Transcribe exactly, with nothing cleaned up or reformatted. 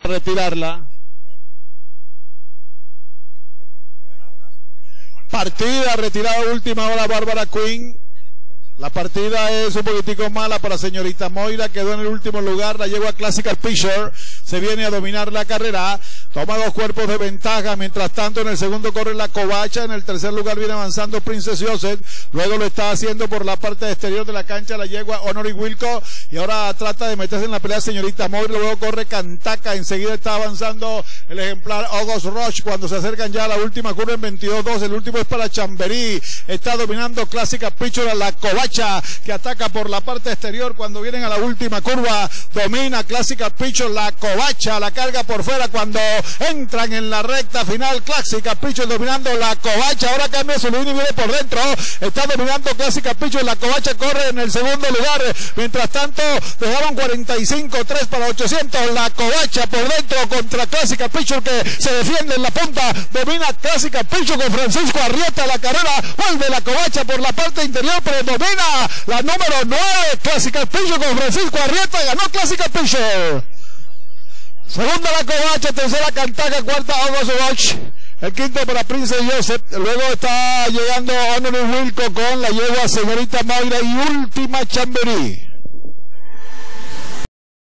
retirarla. Partida retirada última hora Bárbara Quinn. La partida es un poquitico mala para señorita Moira, quedó en el último lugar, la yegua Classical Picture se viene a dominar la carrera, toma dos cuerpos de ventaja, mientras tanto en el segundo corre la Covacha, en el tercer lugar viene avanzando Princess Joseph, luego lo está haciendo por la parte exterior de la cancha la yegua Honory Wilco, y ahora trata de meterse en la pelea señorita Moira, luego corre Cantaca, enseguida está avanzando el ejemplar August Roche, cuando se acercan ya a la última curva en veintidós dos, el último es para Chamberí, está dominando Classical Picture a la Covacha, que ataca por la parte exterior cuando vienen a la última curva, domina Classical Picture, la Covacha, la carga por fuera cuando entran en la recta final, Classical Picture dominando la Covacha, ahora cambia su línea y viene por dentro, está dominando Classical Picture, la Covacha corre en el segundo lugar, mientras tanto dejaron cuarenta y cinco tres para ochocientos, la Covacha por dentro contra Classical Picture que se defiende en la punta, domina Classical Picture con Francisco Arrieta, la carrera, vuelve la Covacha por la parte interior, pero domina la número nueve, Classical Picture con Francisco Arrieta, ganó Classical Picture. Segunda la Covacha, tercera Cantaca, cuarta August Roche, el quinto para Princess Joseph, luego está llegando Honory Wilco con la yegua señorita Moira y última Chamberí.